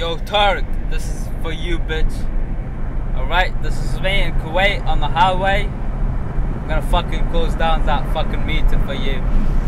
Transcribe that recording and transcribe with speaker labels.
Speaker 1: Yo, Tarek, this is for you, bitch. Alright, this is me in Kuwait on the highway. I'm gonna fucking close down that fucking meter for you.